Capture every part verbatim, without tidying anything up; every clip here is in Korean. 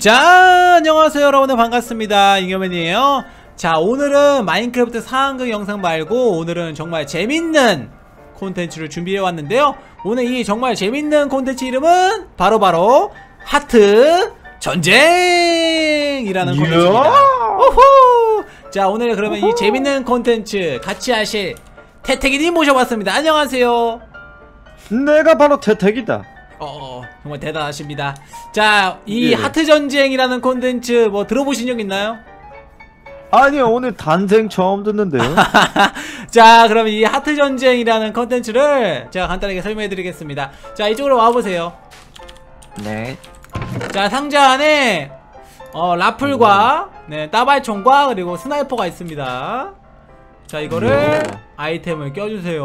자, 안녕하세요 여러분들, 반갑습니다. 잉여맨이에요. 자, 오늘은 마인크래프트 상황극 영상 말고 오늘은 정말 재밌는 콘텐츠를 준비해 왔는데요. 오늘 이 정말 재밌는 콘텐츠 이름은 바로바로 하트 전쟁이라는 콘텐츠입니다. 오호! 자, 오늘 그러면 오호! 이 재밌는 콘텐츠 같이 하실 태택이님 모셔봤습니다. 안녕하세요. 내가 바로 태택이다. 어, 정말 대단하십니다. 자, 이 예. 하트 전쟁이라는 콘텐츠 뭐 들어보신 적 있나요? 아니요, 오늘 단생 처음 듣는데요. 자, 그럼 이 하트 전쟁이라는 콘텐츠를 제가 간단하게 설명해 드리겠습니다. 자, 이쪽으로 와보세요. 네. 자, 상자 안에 어, 라플과 네, 따발총과 그리고 스나이퍼가 있습니다. 자, 이거를 네. 아이템을 껴주세요.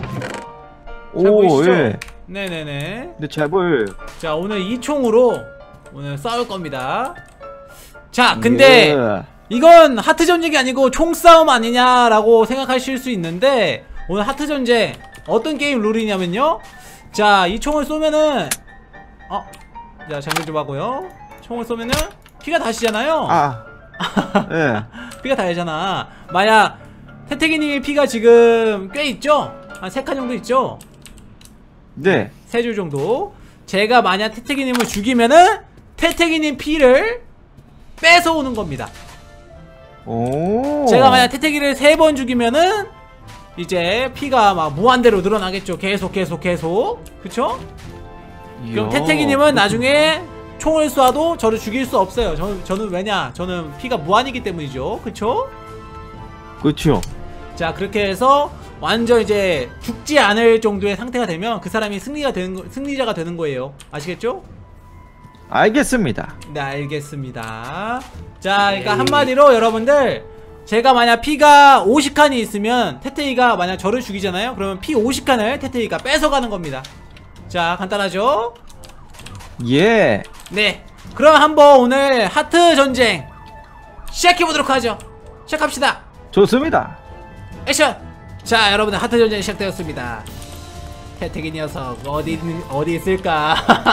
오, 예. 네네네. 네, 잘 보여요. 자, 오늘 이 총으로 오늘 싸울 겁니다. 자, 근데 예. 이건 하트 전쟁이 아니고 총싸움 아니냐라고 생각하실 수 있는데, 오늘 하트 전쟁 어떤 게임 룰이냐면요, 자, 이 총을 쏘면은 어? 자, 장전 좀 하고요. 총을 쏘면은 피가 다시잖아요. 아, 예. 피가 다시잖아. 만약 태태기님의 피가 지금 꽤 있죠? 한 세 칸 정도 있죠? 네. 세 줄 정도. 제가 만약 태태기님을 죽이면은 태태기님 피를 뺏어오는 겁니다. 오. 제가 만약 태태기를 세 번 죽이면은 이제 피가 막 무한대로 늘어나겠죠. 계속 계속 계속. 그쵸? 이야, 그럼 태태기님은 나중에 총을 쏴도 저를 죽일 수 없어요. 저, 저는 왜냐? 저는 피가 무한이기 때문이죠. 그쵸? 그쵸. 자, 그렇게 해서 완전 이제 죽지 않을 정도의 상태가 되면 그 사람이 승리가 되는 거, 승리자가 되는 거예요. 아시겠죠? 알겠습니다. 네, 알겠습니다. 자, 그러니까 에이. 한마디로 여러분들, 제가 만약 피가 오십 칸이 있으면 태태이가 만약 저를 죽이잖아요. 그러면 피 오십 칸을 태태이가 뺏어가는 겁니다. 자, 간단하죠? 예. 네, 그럼 한번 오늘 하트 전쟁 시작해보도록 하죠. 시작합시다. 좋습니다. 액션! 자, 여러분들, 하트 전쟁 시작되었습니다. 태택이 녀석 어디 어디 있을까?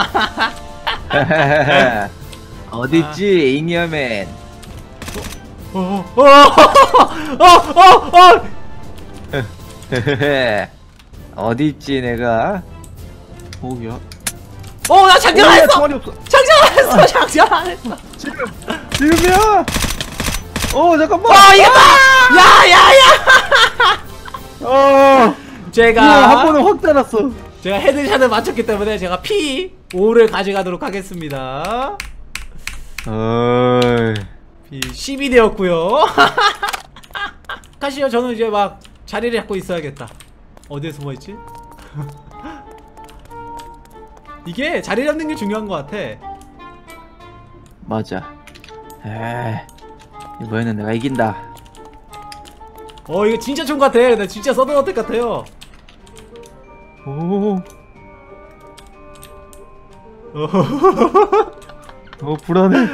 어딨지, 잉여맨? 어어어어어어 어딨지, 내가? 오야. 어, 나 장전 안 했어. 총알이 없어. 장전 안 했어. 장전 안 했어. 지금 지금이야. 어, 잠깐만. 와, 이겼다. 야야야. 어, 제가 한 번에 확 달았어. 제가 헤드샷을 맞췄기 때문에 제가 피 오를 가져가도록 하겠습니다. 어이. 피 십이 되었고요. 가시죠. 저는 이제 막 자리를 잡고 있어야겠다. 어디에 숨어있지? 이게 자리 잡는 게 중요한 것 같아. 맞아. 에이, 이번에는 내가 이긴다. 어, 이거 진짜 총 같아. 나 진짜 서든어택 같아요. 오. 어, 불안해.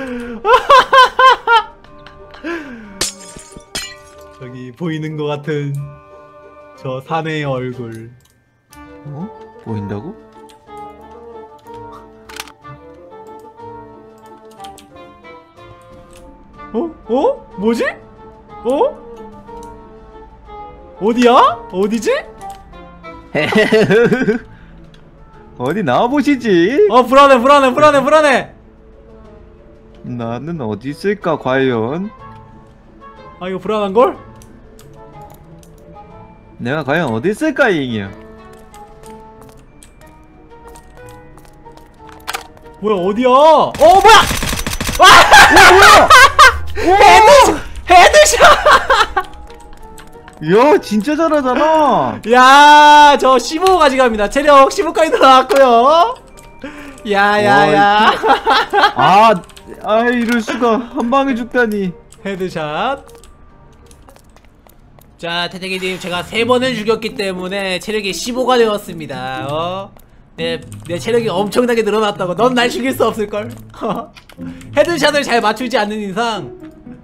저기 보이는 것 같은 저 사내의 얼굴. 어? 보인다고? 어? 어? 뭐지? 어? 어디야? 어디지? 어디 나와보시지? 어, 불안해 불안해 불안해 불안해. 나는 어디 있을까 과연? 아, 이거 불안한걸? 내가 과연 어디 있을까, 잉이야? 뭐야, 어디야? 어, 뭐야! 와! 어, 뭐야! 헤드! 헤드샷! 야, 진짜 잘하잖아. 야, 저 십오 가져갑니다. 체력 십오까지 들어갔고요. 야야야. 아, 아, 이럴 수가. 한 방에 죽다니. 헤드샷. 자, 태태기님, 제가 세 번을 죽였기 때문에 체력이 십오가 되었습니다. 어? 내, 내 체력이 엄청나게 늘어났다고. 넌 날 죽일 수 없을걸? 헤드샷을 잘 맞추지 않는 이상.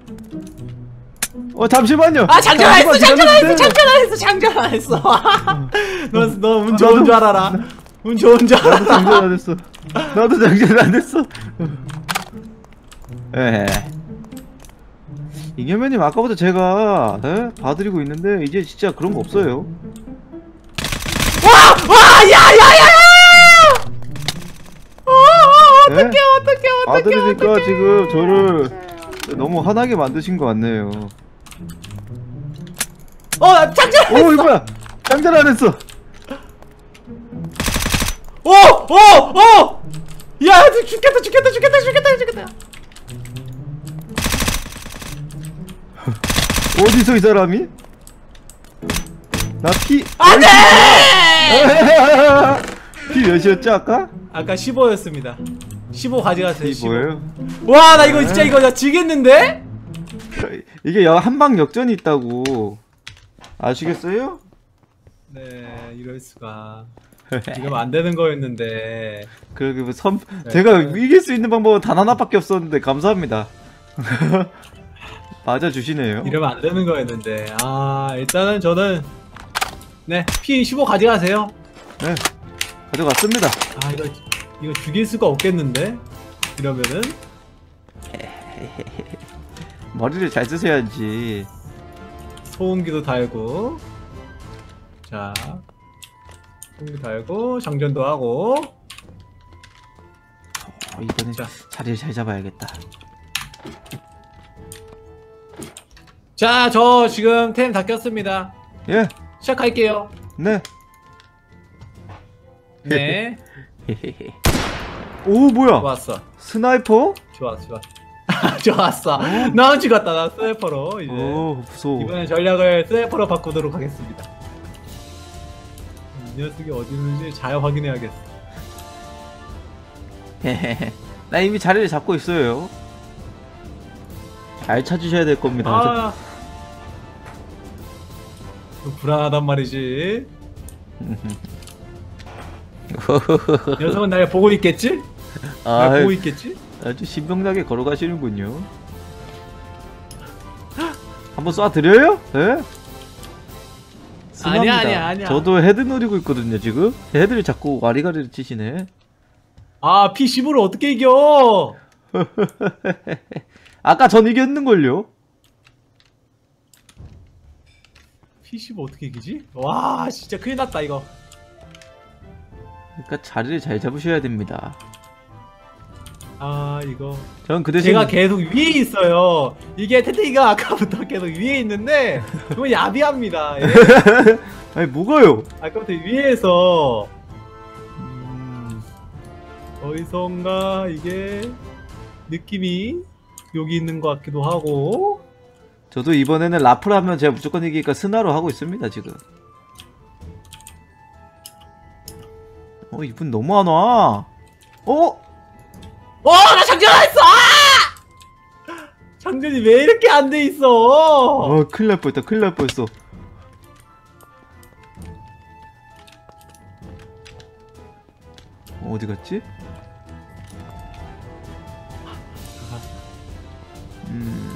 어, 잠시만요. 아, 장전 안 했어, 장전 안 했어, 장전 안 했어, 장전 안 했어. 너, 너 운 좋은 줄 알아라. 운 좋은 줄 알아라. 나도 장전 안 했어. 나도 장전 안 했어. 예. 이겸현님 아까부터 제가 에? 봐드리고 있는데 이제 진짜 그런 거 없어요. 와! 와! 야! 야! 야! 어, 어, 예? 어떡해, 어떡해, 어떡해, 봐드리니까 어떡해. 지금 저를 너무 화나게 만드신 것 같네요. 어, 나 장전! 오 이거 뭐야? 장전 안 했어. 오! 오! 오! 야, 죽겠다, 죽겠다, 죽겠다, 죽겠다, 죽겠다. 어디서 이 사람이? 나 피. 안 돼! 피 몇이었죠 아까? 아까 십오였습니다. 십오 가져가세요. 피 뭐예요? 와, 나 이거 진짜 이거 나 지겠는데? 이게 한방 역전이 있다고 아시겠어요? 네, 이럴 수가. 이러면 안 되는 거였는데. 그러게 뭐 선 네. 제가 이길 수 있는 방법은 단 하나밖에 없었는데 감사합니다. 맞아 주시네요. 이러면 안 되는 거였는데. 아, 일단은 저는 네, 피 십오 가져가세요. 네 가져갔습니다. 아, 이거 이거 죽일 수가 없겠는데? 이러면은 머리를 잘 쓰셔야지. 소음기도 달고. 자. 소음기 달고 장전도 하고. 어, 이번엔 자. 자리를 잘 잡아야겠다. 자, 저 지금 템 다 꼈습니다. 예, 시작할게요. 네. 네. 오 뭐야? 좋았어. 스나이퍼? 좋았어, 좋았어. 좋았어. 나 죽었다. 나 스나이퍼로 이제. 오 무서워. 이번엔 전략을 스나이퍼로 바꾸도록 하겠습니다. 이 녀석이 어디 있는지 잘 확인해야겠어. 나 이미 자리를 잡고 있어요. 잘 찾으셔야 될 겁니다. 아, 좀 불안하단 말이지. 이 녀석은 날 보고 있겠지? 날 아, 보고 있겠지? 아주 신명나게 걸어가시는군요. 한번 쏴드려요? 예? 아니야, 아니야, 아니야. 저도 헤드 노리고 있거든요 지금. 헤드를 자꾸 와리가리를 치시네. 아, 피 십오를 어떻게 이겨? 아까 전 이겼는걸요? 피 십오 어떻게 이기지? 와, 진짜 큰일 났다 이거. 그러니까 자리를 잘 잡으셔야 됩니다. 아, 이거 전 그 대신 제가 계속 위에 있어요. 이게 태태이가 아까부터 계속 위에 있는데 너무 야비합니다. 예. 아니 뭐가요? 아까부터 위에서 음... 어디선가 이게 느낌이 여기 있는 것 같기도 하고. 저도 이번에는 라플 하면 제가 무조건 이기니까 스나로 하고 있습니다 지금. 어 이분 너무 안 와. 어? 어, 나 장전했어! 아! 장전이 왜 이렇게 안 돼 있어? 어 큰일 날 뻔했다. 큰일 날 뻔했어. 어디 갔지? 음...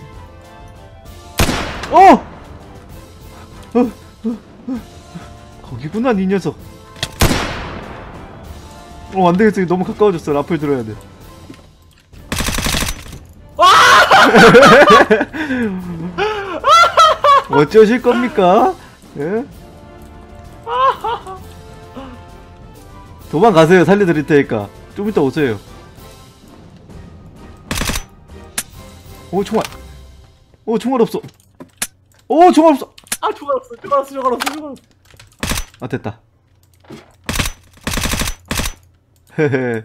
어! 어! 어! 어! 거기구나 이 녀석. 어 안되겠어. 너무 가까워졌어. 라플 들어야 돼. 어쩌실 겁니까? 예? 도망가세요. 살려드릴 테니까. 좀 이따 오세요. 오 총알. 오 총알 없어. 오 총알 없어. 아, 총알 없어, 총알 없어, 총알 없어, 총알 없어. 아 됐다. 헤헤.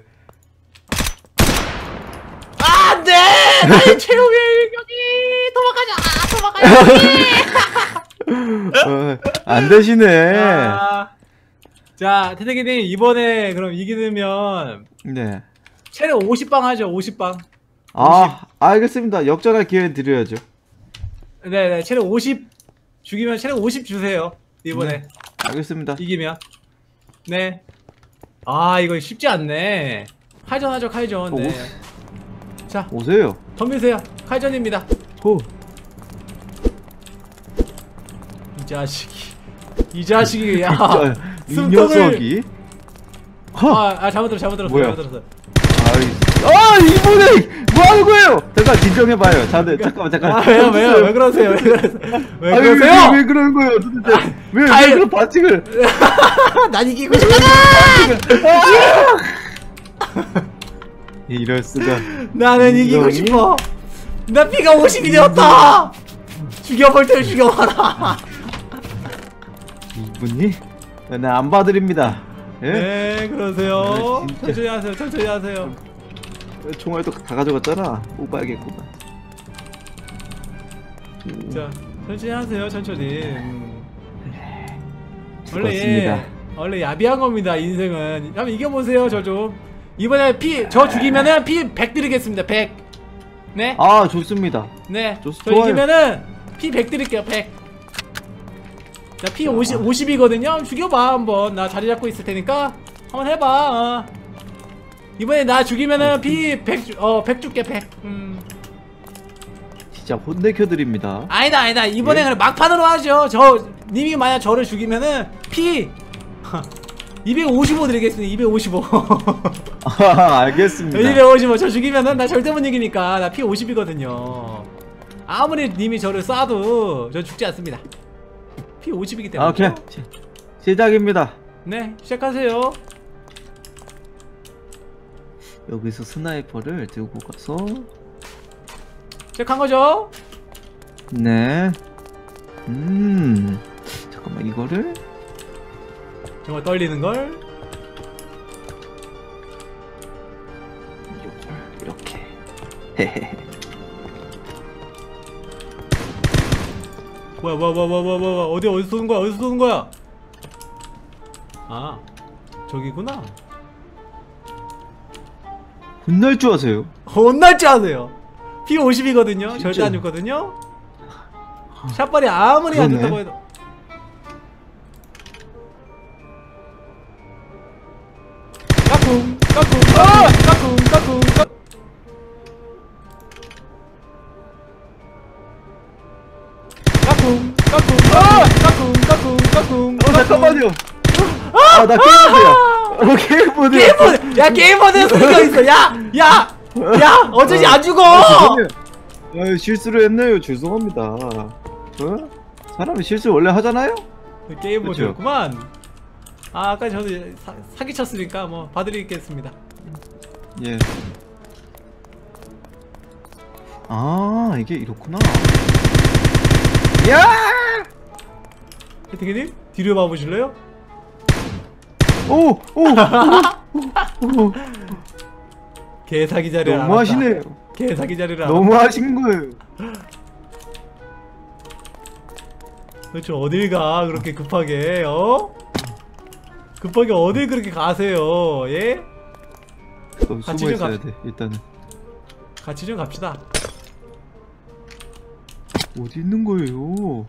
아, 안 돼! 나의 최후의 일격이! 도망가자! 도망가야지! 어, 안 되시네. 아, 자, 태태기님, 이번에 그럼 이기면 네. 체력 오십 방 하죠, 오십 방. 아 알겠습니다. 역전할 기회 드려야죠. 네네, 체력 오십 죽이면 체력 오십 주세요. 이번에. 네. 알겠습니다. 이기면. 네. 아, 이거 쉽지 않네. 칼전하죠, 칼전. 네. 오, 자, 오세요. 덤비세요. 칼전입니다. 호. 이 자식이. 이 자식이, 야. 진짜 이 숨통을- 녀석이. 허. 아, 아, 잘못 들었어, 잘못 들었어, 뭐야? 잘못 들었어. 아이. 아 이분이 뭐 하는 거예요? 잠깐 진정해봐요. 다들 잠깐만 잠깐. 아 왜요 왜요 왜 그러세요 왜 그러세요 왜 아니, 그러세요? 왜, 왜 그러는 거예요 도대체? 왜, 아이, 왜 그런 반칙을? 난 이기고 싶다. 이럴 수가. 나는 이기고 인정이? 싶어. 나 피가 오십이 되었다. 죽여볼 테면 죽여봐라. 이분이? 네, 안 봐드립니다. 예? 네 그러세요. 네, 진짜. 천천히 하세요 천천히 하세요. 총알도 다 가져갔잖아. 뽑아야겠구만. 자 천천히 하세요 천천히. 음. 수고하셨습니다. 원래 원래 야비한 겁니다 인생은. 한번 이겨보세요. 저 좀 이번에 피 저 죽이면은 피 백 드리겠습니다. 백. 네? 아 좋습니다. 네. 좋- 저 좋아요. 이기면은 피 백 드릴게요. 백. 자, 피 오십, 오십이거든요. 죽여봐 한번. 나 자리 잡고 있을 테니까 한번 해봐. 어. 이번에 나 죽이면은 피 백 주, 어, 백 줄게. 백. 음. 진짜 혼내켜드립니다. 아니다 아니다. 이번에 예? 그냥 막판으로 하죠. 저 님이 만약 저를 죽이면은 피 이백오십오 드리겠습니다. 이백오십오. 아, 알겠습니다. 이백오십오. 저 죽이면은 나 절대 못 이기니까. 나 피 오십이거든요. 아무리 님이 저를 쏴도 저 죽지 않습니다. 피 오십이기 때문에. 아, 오케이. 시, 시작입니다. 네, 시작하세요. 여기서 스나이퍼를 들고 가서. 시작한 거죠? 네. 음. 잠깐만, 이거를. 정말 떨리는 걸. 이렇게. 헤헤헤. 뭐야, 뭐야, 뭐야, 뭐야, 뭐야, 뭐야, 어디 어디서 쏘는 거야? 어디서 쏘는 거야? 아, 저기구나. 혼날 줄 아세요? 혼날 줄 아세요. 피 오십이거든요. 진짜? 절대 안 죽거든요. 샷발이 아무리 안 그러네. 좋다고 해도. 까꿍, 까꿍, 아! 까꿍, 까꿍, 까꿍. 까꿍, 까꿍, 까꿍, 까꿍, 까꿍. 어, 잠깐만요. 아, 나 게임모드야. 어, 게임모드. 게임보드! 야, 게임보드에 소리가 있어! 야! 야! 야! 어쩌지 안 죽어! 아, 실수를 했네요. 죄송합니다. 어? 사람이 실수 원래 하잖아요? 게임보드였구만. 아, 아까 저도 사, 사기쳤으니까 뭐 봐드리겠습니다. 예. 아, 이게 이렇구나. 야! 해팅이님? 뒤로 봐보실래요? 오! 오! 오! 오! 개사기 자리를 너무 알았다. 하시네요. 개사기 자리를 알았다. 너무 하신 거예요. 도대체 어딜 가 그렇게 급하게 어? 급하게 어딜 그렇게 가세요 예? 어, 같이 숨어 좀 있어야 갑- 돼. 일단은 같이 좀 갑시다. 어디 있는 거예요?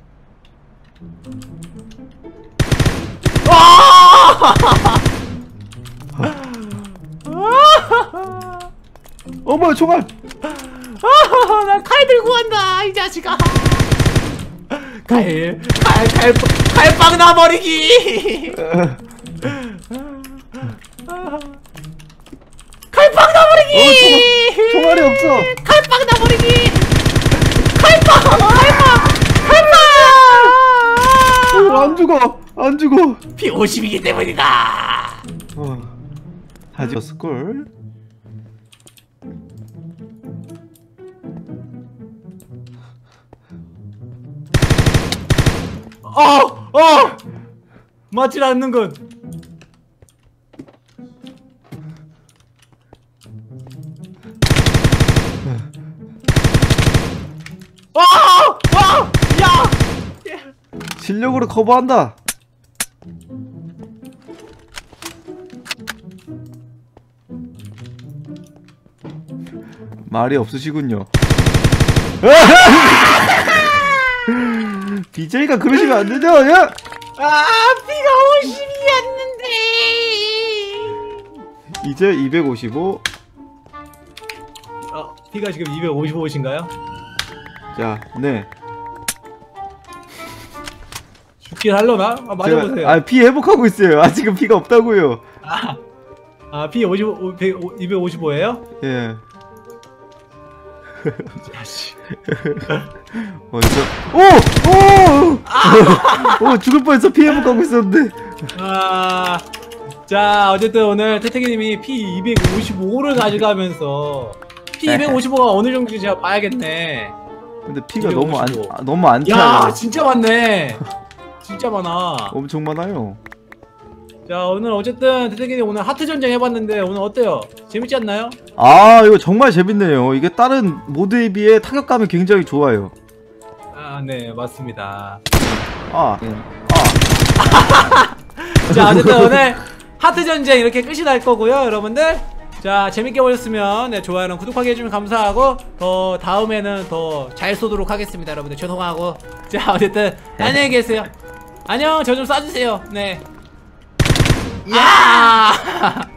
어머, 총알! 나 칼 들고 간다 이 자식아. 칼, 칼, 칼, 칼빵 나버리기. 칼빵 나버리기. 어, 총알, 총알이 없어. 칼빵 나버리기. 칼빵, 칼빵, 칼빵. 어, 안 죽어, 안 죽어. 피 오십이기 때문이다. 어, 하지었을 걸. 어, 어, 맞질 않는군. 어, 어, 야. 실력으로 커버한다. 말이 없으시군요. 비제이가 그러시면 안 되죠, 야! 아, 피가 오십이었는데. 이제 이백오십오. 어, 피가 지금 이백오십오신가요? 자, 네. 죽긴 할려나? 아, 맞아보세요. 제가, 아, 피 회복하고 있어요. 아직은 피가 없다고요. 아, 아, 피 오십오, 이백오십오예요? 예. 자식. 어, 저, 오! 오! 오, 죽을 뻔했어. 피해복 가고 있었는데. 아, 자, 어쨌든 오늘 태태기님이 피 이백오십오를 가져가면서 피 이백오십오가 어느 정도인지 제가 봐야겠네. 근데 피가 너무 안, 이백오십오. 아, 너무 안 야, 차요. 진짜 많네. 진짜 많아. 엄청 많아요. 자, 오늘 어쨌든 태태기님 오늘 하트 전쟁 해봤는데 오늘 어때요? 재밌지 않나요? 아, 이거 정말 재밌네요. 이게 다른 모드에 비해 타격감이 굉장히 좋아요. 아, 네, 맞습니다. 아, 자, 어쨌든 오늘 하트 전쟁 이렇게 끝이 날 거고요, 여러분들. 자, 재밌게 보셨으면 네, 좋아요랑 구독하기 해주면 감사하고 더 다음에는 더 잘 쏘도록 하겠습니다, 여러분들. 죄송하고. 자, 어쨌든 안녕히 계세요. 안녕. 저 좀 쏴주세요. 네. 야!